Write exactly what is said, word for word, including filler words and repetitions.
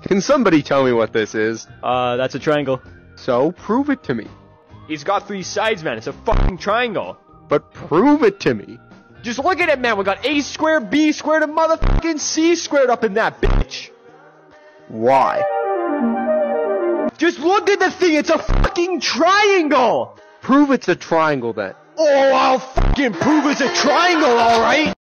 Can somebody tell me what this is? Uh, that's a triangle. So, prove it to me. It's got three sides, man. It's a fucking triangle. But prove it to me. Just look at it, man. We got A squared, B squared, and motherfucking C squared up in that bitch. Why? Just look at the thing. It's a fucking triangle. Prove it's a triangle then. Oh, I'll fucking prove it's a triangle, alright?